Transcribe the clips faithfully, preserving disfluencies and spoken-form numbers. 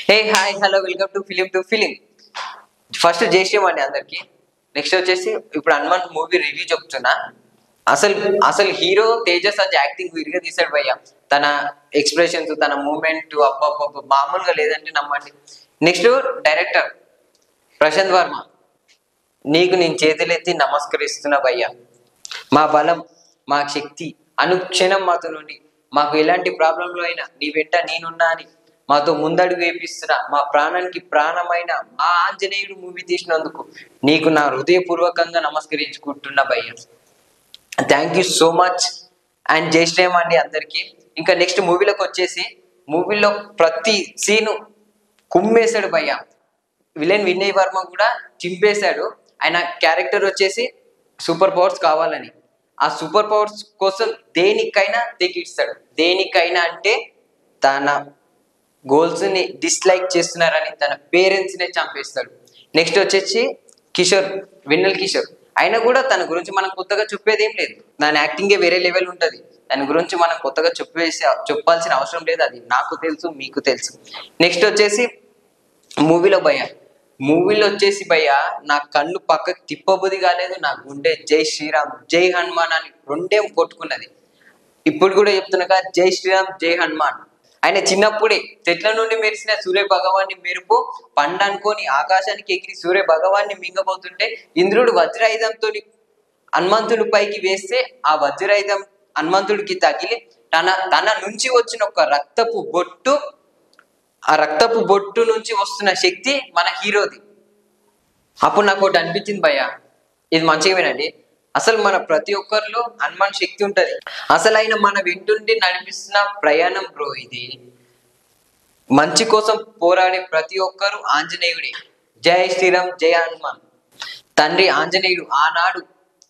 Hey hi hello welcome to film to film. First జై శ్రీరామ్ అండి అందరికి. నెక్స్ట్ వచ్చేసి ఇప్పుడు హనుమాన్ మూవీ రివ్యూ చెప్తున్నా. అసలు అసలు హీరో తేజస్ అది యాక్టింగ్ విరిగా తీసాడు భయ్య. తన ఎక్స్ప్రెషన్స్, తన మూమెంట్ అబ్బబ్బ మామూలుగా లేదంటే నమ్మండి. నెక్స్ట్ డైరెక్టర్ ప్రశాంత్ వర్మ, నీకు నేను చేతులెత్తి నమస్కరిస్తున్నా భయ్య. మా బలం, మా శక్తి అనుక్షణం మాతో నుండి, మాకు ఎలాంటి ప్రాబ్లంలో అయినా నీ వెంట నేనున్నా అని మాతో ముందడుగు వేపిస్తున్నా. మా ప్రాణానికి ప్రాణమైన మా ఆంజనేయుడు మూవీ తీసినందుకు నీకు నా హృదయపూర్వకంగా నమస్కరించుకుంటున్నా భయ్య. Thank you so much and జై శ్రీరామ్ అండి అందరికి. ఇంకా నెక్స్ట్ మూవీలోకి వచ్చేసి, మూవీలో ప్రతి సీను కుమ్మేశాడు భయ్య. విలన్ వినయ్ వర్మ కూడా చింపేశాడు. ఆయన క్యారెక్టర్ వచ్చేసి సూపర్ పవర్స్ కావాలని, ఆ సూపర్ పవర్స్ కోసం దేనికైనా తెగిస్తాడు. దేనికైనా అంటే తన గోల్స్ని డిస్లైక్ చేస్తున్నారని తన పేరెంట్స్నే చంపేస్తాడు. నెక్స్ట్ వచ్చేసి కిషోర్, వెన్నెల కిషోర్, ఆయన కూడా తన గురించి మనం కొత్తగా చెప్పేది ఏం లేదు. దాని యాక్టింగే వేరే లెవెల్ ఉంటుంది. దాని గురించి మనం కొత్తగా చెప్పేసి చెప్పాల్సిన అవసరం లేదు. అది నాకు తెలుసు, మీకు తెలుసు. నెక్స్ట్ వచ్చేసి మూవీలో భయ్య, మూవీలో వచ్చేసి భయ్య నా కళ్ళు పక్కకి తిప్పబుద్ధి కాలేదు. నా గుండె జై శ్రీరామ్ జై హనుమాన్ అని రెండేం కొట్టుకున్నది. ఇప్పుడు కూడా చెప్తున్నా, జై శ్రీరామ్ జై హనుమాన్. ఆయన చిన్నప్పుడే చెట్ల నుండి మెరిసిన సూర్య భగవాన్ని మెరుపు పండనుకొని ఆకాశానికి ఎగిరి సూర్య భగవాన్ని మింగబోతుంటే ఇంద్రుడు వజ్రాయుధంతో హనుమంతుడి పైకి వేస్తే ఆ వజ్రాయుధం హనుమంతుడికి తగిలి తన తన నుంచి వచ్చిన ఒక రక్తపు బొట్టు, ఆ రక్తపు బొట్టు నుంచి వస్తున్న శక్తి మన హీరోది. అప్పుడు నాకు ఒకటి అనిపించింది భయ్య, ఇది మంచిగా వినండి. అసలు మన ప్రతి ఒక్కరిలో హనుమాన్ శక్తి ఉంటది. అసలు ఆయన మన వెంటుండి నడిపిస్తున్న ప్రయాణం బ్రో ఇది. మంచి కోసం పోరాడే ప్రతి ఒక్కరు ఆంజనేయుడే. జై శ్రీరామ్ జై హనుమాన్. తండ్రి ఆంజనేయుడు ఆనాడు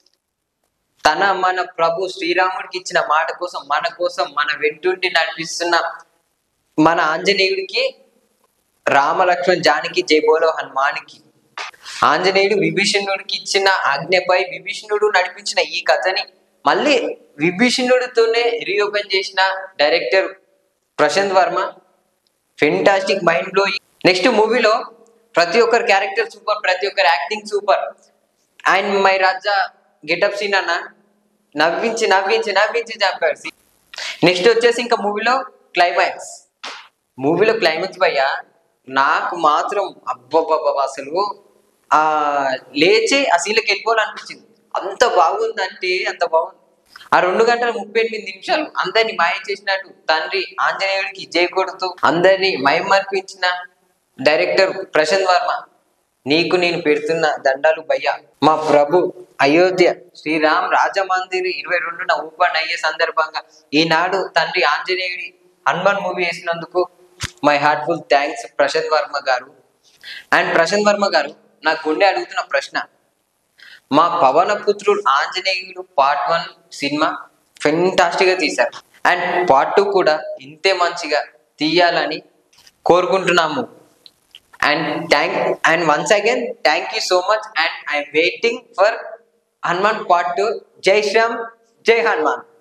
తన మన ప్రభు శ్రీరాముడికి ఇచ్చిన మాట కోసం, మన కోసం మన వెంటుండి నడిపిస్తున్న మన ఆంజనేయుడికి రామలక్ష్మణ్ జానకి జై బోలో హనుమానికి. ఆంజనేయుడు విభీషణుడికి ఇచ్చిన ఆజ్ఞపై విభీషణుడు నడిపించిన ఈ కథని మళ్ళీ విభీషణుడితోనే రీఓపెన్ చేసిన director Prashanth Varma. Fantastic, mind blowing. Next మూవీలో ప్రతి ఒక్కరు క్యారెక్టర్ సూపర్, ప్రతి ఒక్కరు acting super. And my Raja getup scene అన్న నవ్వించి నవ్వించి నవ్వించి చంపాడు. నెక్స్ట్ వచ్చేసి ఇంకా మూవీలో క్లైమాక్స్. మూవీలో క్లైమాక్స్ భయ్య నాకు మాత్రం అబ్బబ్బబ్బ అసలు ఆ లేచి ఆ సీన్లోకి వెళ్ళిపోవాలనిపించింది. అంత బాగుందంటే అంత బాగుంది. ఆ రెండు గంటల ముప్పై ఎనిమిది నిమిషాలు అందరినీ మాయ చేసినట్టు తండ్రి ఆంజనేయుడికి జై కొడుతూ అందరినీ మైమర్పించిన డైరెక్టర్ ప్రశాంత్ వర్మ, నీకు నేను పెడుతున్న దండాలు భయ్య. మా ప్రభు అయోధ్య శ్రీరామ్ రాజమందిర్ ఇరవై రెండున ఓపెన్ అయ్యే సందర్భంగా ఈనాడు తండ్రి ఆంజనేయుడి హనుమాన్ మూవీ వేసినందుకు my heartful thanks Prashanth Varma గారు. అండ్ ప్రశాంత్ వర్మ గారు, నా గుండె అడుగుతున్న ప్రశ్న, మా పవన పుత్రుడు ఆంజనేయుడు పార్ట్ వన్ సినిమా ఫెంటాస్టిక్గా తీశారు. అండ్ పార్ట్ టూ కూడా ఇంతే మంచిగా తీయాలని కోరుకుంటున్నాము. And thank and once again thank you so much. And I'm waiting for Hanuman part two. జై శ్రీరామ్ జై హనుమాన్.